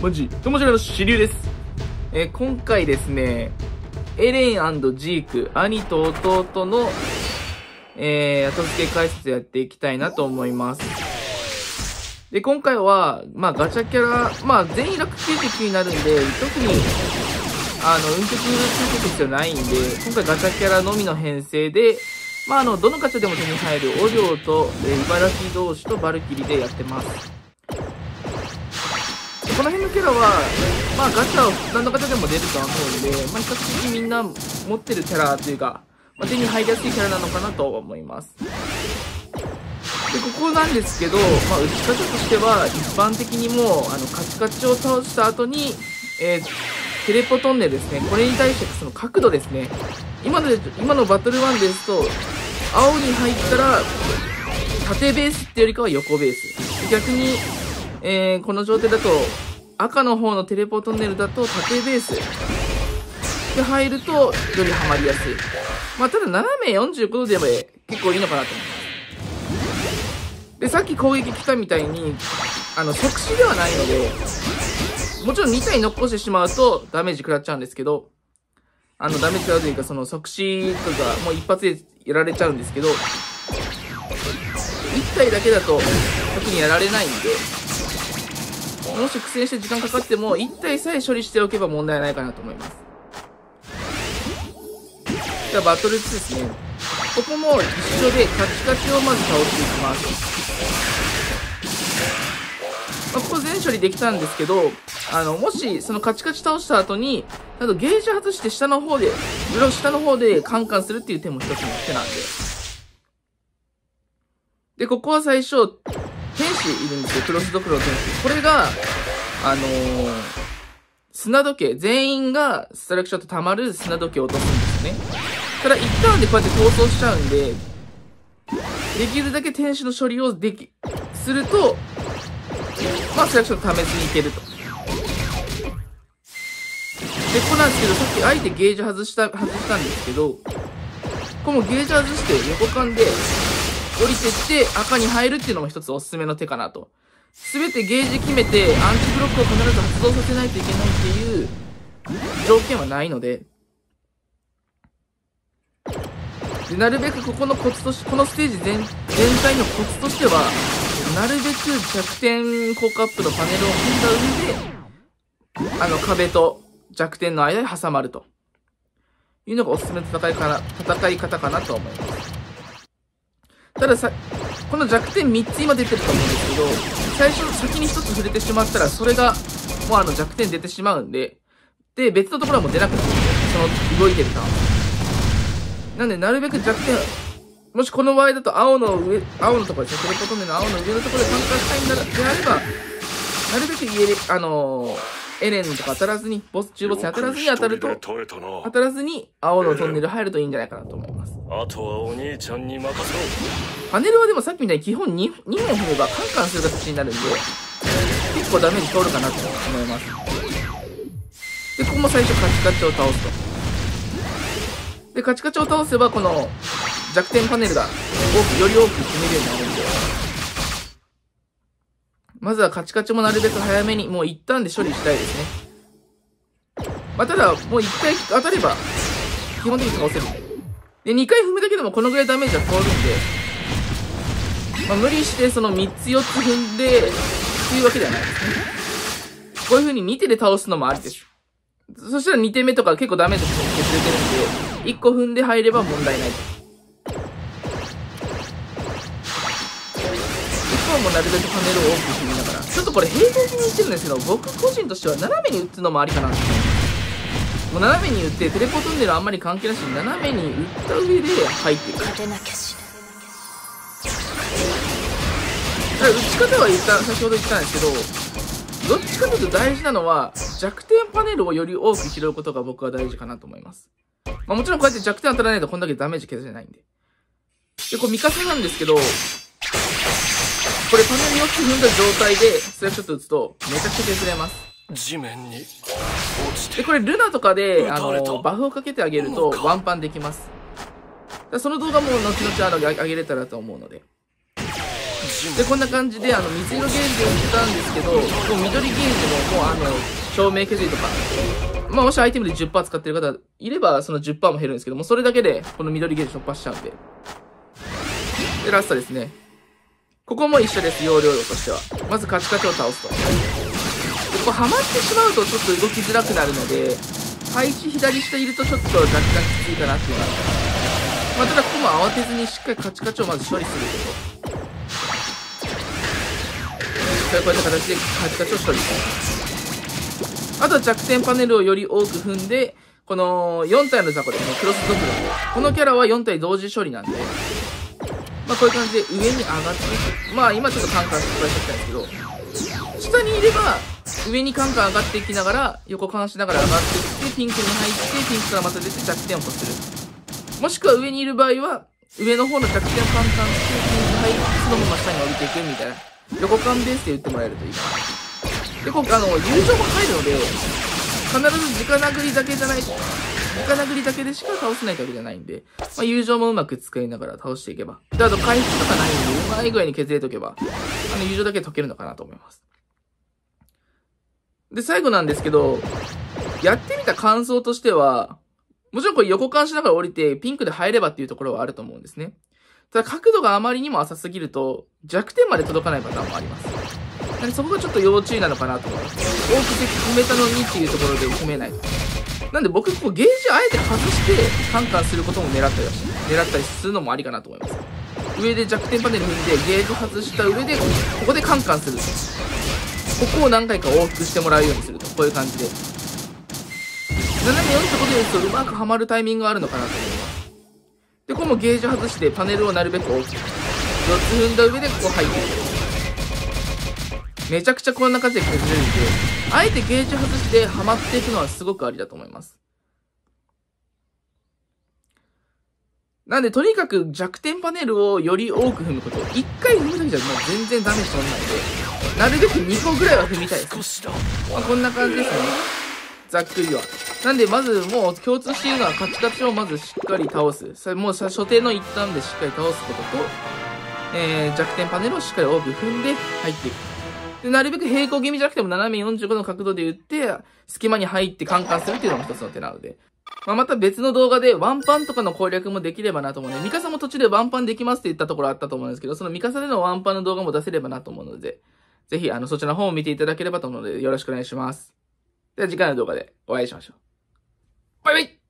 マジ、ともちろん主流です。今回ですね、エレン&ジーク、兄と弟の、後付け解説やっていきたいなと思います。で、今回は、ガチャキャラ、全員楽99になるんで、特に、運曲ついていく必要ないんで、今回ガチャキャラのみの編成で、どのガチャでも手に入るオリオと、茨城同士とバルキリでやってます。この辺のキャラは、ガチャを何のガチャでも出るとは思うんで、比較的みんな持ってるキャラというか、手に入りやすいキャラなのかなと思います。で、ここなんですけど、打ち方としては、一般的にもう、カチカチを倒した後に、テレポトンネルですね。これに対してその角度ですね。今のバトル1ですと、青に入ったら、縦ベースってよりかは横ベース。逆に、この状態だと、赤の方のテレポトンネルだと縦ベースで入るとよりハマりやすい。ただ斜め45度でも結構いいのかなと思います。で、さっき攻撃来たみたいに、即死ではないので、もちろん2体残してしまうとダメージ食らっちゃうんですけど、ダメージ食らうというか、その即死とかもう一発でやられちゃうんですけど、1体だけだと特にやられないんで、もし苦戦して時間かかっても、1体さえ処理しておけば問題ないかなと思います。じゃあ、バトル2ですね。ここも一緒でカチカチをまず倒していきます。ここ全処理できたんですけど、もし、そのカチカチ倒した後に、ゲージ外して下の方でカンカンするっていう手も一つの手なんで。で、ここは最初、天使いるんですよ。クロスドクロの天使。これが、砂時計。全員がストライクショット溜まる砂時計を落とすんですよね。ただ、一旦でこうやって逃走しちゃうんで、できるだけ天使の処理をすると、ストライクショット溜めずにいけると。で、ここなんですけど、さっき相手ゲージ外したんですけど、ここもゲージ外して横間で、降りてって赤に入るっていうのも一つおすすめの手かなと。すべてゲージ決めてアンチブロックを必ず発動させないといけないっていう条件はないので。で、なるべくここのコツとして、このステージ全体のコツとしては、なるべく弱点効果アップのパネルを踏んだ上で、壁と弱点の間に挟まるというのがおすすめの戦い方かなと思います。ただこの弱点3つ今出てると思うんですけど、先に1つ触れてしまったら、それが、もう弱点出てしまうんで、で、別のところはもう出なくなるんで、その動いてるターン。なんで、なるべく弱点、もしこの場合だと青のところですね、テレポトンネルの青の上のところで参加したいんであれば、なるべくエレンとか当たらずに、中ボスに当たらずに、青のトンネル入るといいんじゃないかなと思います。 あとはお兄ちゃんに任せろ。 パネルはでもさっきみたいに基本2本踏めばカンカンする形になるんで、結構ダメージ通るかなと思います。で、ここも最初カチカチを倒すと。で、カチカチを倒せば、この弱点パネルがより多く組めるようになるんで、まずはカチカチもなるべく早めに、もう一旦で処理したいですね。ただ、もう一回当たれば、基本的に倒せるんで。で、2回踏むだけでもこのぐらいダメージは通るんで、無理してその3つ4つ踏んで、っていうわけではないですね。こういう風に2手で倒すのもありでしょ。そしたら2手目とか結構ダメージ削れてるんで、1個踏んで入れば問題ないと。1個もなるべくパネルを多く踏みながら、ちょっとこれ平行に言ってるんですけど、僕個人としては斜めに打つのもありかなと思います。もう斜めに打って、テレポトンネルあんまり関係なしに斜めに打った上で入っていく。打ち方は先ほど言ったんですけど、どっちかというと大事なのは、弱点パネルをより多く拾うことが僕は大事かなと思います。もちろんこうやって弱点当たらないとこんだけダメージ削れないんで。で、これミカサなんですけど、これパネル4つ踏んだ状態で、スライクショット打つと、めちゃくちゃ削れます。 地面にで、これルナとかで、バフをかけてあげるとワンパンできます。その動画も後々上げれたらと思うので。 で、こんな感じで、水色ゲージで打ったんですけど、もう緑ゲージも、照明削りとか、まあ、もしアイテムで 10% 使ってる方いれば、その 10% も減るんですけども、それだけで、この緑ゲージ突破しちゃうんで。で、ラストですね。ここも一緒です、容量としては。まずカチカチを倒すと。で、ここハマってしまうとちょっと動きづらくなるので、配置左下いるとちょっと若干きついかなっていうのがある。まあ、ただここも慌てずにしっかりカチカチをまず処理すること。こういった形でカチカチを処理する。あとは弱点パネルをより多く踏んで、この4体の雑魚ですね、クロスドクロ。このキャラは4体同時処理なんで、まあこういう感じで上に上がっていく。まあ今ちょっとカンカン失敗してきたんですけど、下にいれば、上にカンカン上がっていきながら、横カンしながら上がっていって、ピンクに入って、ピンクからまた出て弱点をこする。もしくは上にいる場合は、上の方の弱点をカンカンして、ピンク入って、そのまま下に降りていくみたいな。横カンベースで打ってもらえるといいかな。で、今回友情も入るので、必ず直殴りだけじゃない、直殴りだけでしか倒せないわけじゃないんで、まあ、友情もうまく使いながら倒していけば。で、あと回復とかないんで、うまい具合に削れとけば、友情だけ解けるのかなと思います。で、最後なんですけど、やってみた感想としては、もちろんこれ横カンしながら降りて、ピンクで入ればっていうところはあると思うんですね。ただ角度があまりにも浅すぎると、弱点まで届かないパターンもあります。なんでそこがちょっと要注意なのかなと思います。多く決めたのにっていうところで決めない。なんで僕、こうゲージあえて外して、カンカンすることも狙ったりするのもありかなと思います。上で弱点パネル踏んで、ゲージ外した上で、ここでカンカンする。ここを何回か往復してもらうようにすると。こういう感じで。斜め4ってことで言うと、うまくはまるタイミングがあるのかなと思います。で、ここもゲージ外して、パネルをなるべく大きく。4つ踏んだ上で、ここ入っていく。めちゃくちゃこんな感じで削れるんで、あえてゲージ外してはまっていくのはすごくありだと思います。なんで、とにかく弱点パネルをより多く踏むこと。1回踏むだけじゃもう全然ダメージ取らないんで、なるべく2個ぐらいは踏みたいです。まあ、こんな感じですね。ざっくりは。なんで、まずもう共通しているのはカチカチをまずしっかり倒す。もう初手の一旦でしっかり倒すことと、弱点パネルをしっかり多く踏んで入っていく。で、なるべく平行気味じゃなくても斜め45の角度で打って、隙間に入ってカンカンするっていうのも一つの手なので。また別の動画でワンパンとかの攻略もできればなと思うので、ミカサも途中でワンパンできますって言ったところあったと思うんですけど、そのミカサでのワンパンの動画も出せればなと思うので、ぜひそちらの方を見ていただければと思うので、よろしくお願いします。では次回の動画でお会いしましょう。バイバイ。